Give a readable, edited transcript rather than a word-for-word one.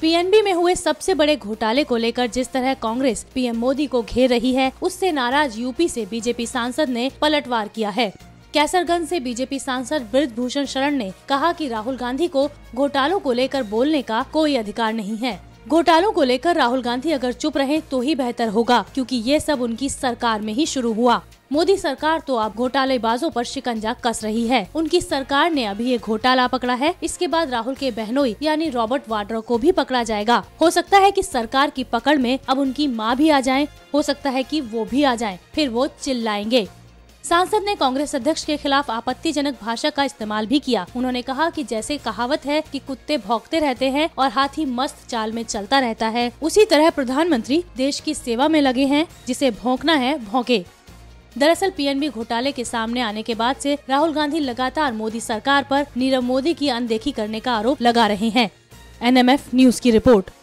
PNB में हुए सबसे बड़े घोटाले को लेकर जिस तरह कांग्रेस पीएम मोदी को घेर रही है, उससे नाराज यूपी से बीजेपी सांसद ने पलटवार किया है। कैसरगंज से बीजेपी सांसद बृजभूषण शरण ने कहा कि राहुल गांधी को घोटालों को लेकर बोलने का कोई अधिकार नहीं है। घोटालों को लेकर राहुल गांधी अगर चुप रहे तो ही बेहतर होगा, क्योंकि ये सब उनकी सरकार में ही शुरू हुआ। मोदी सरकार तो अब घोटालेबाजों पर शिकंजा कस रही है। उनकी सरकार ने अभी ये घोटाला पकड़ा है, इसके बाद राहुल के बहनोई यानी रॉबर्ट वाड्रा को भी पकड़ा जाएगा। हो सकता है कि सरकार की पकड़ में अब उनकी मां भी आ जाए, हो सकता है कि वो भी आ जाएं, फिर वो चिल्लाएंगे। सांसद ने कांग्रेस अध्यक्ष के खिलाफ आपत्तिजनक भाषा का इस्तेमाल भी किया। उन्होंने कहा कि जैसे कहावत है कि कुत्ते भौंकते रहते हैं और हाथी मस्त चाल में चलता रहता है, उसी तरह प्रधानमंत्री देश की सेवा में लगे हैं, जिसे भौंकना है भौंके। दरअसल पीएनबी घोटाले के सामने आने के बाद से राहुल गांधी लगातार मोदी सरकार पर नीरव मोदी की अनदेखी करने का आरोप लगा रहे हैं। NMF न्यूज की रिपोर्ट।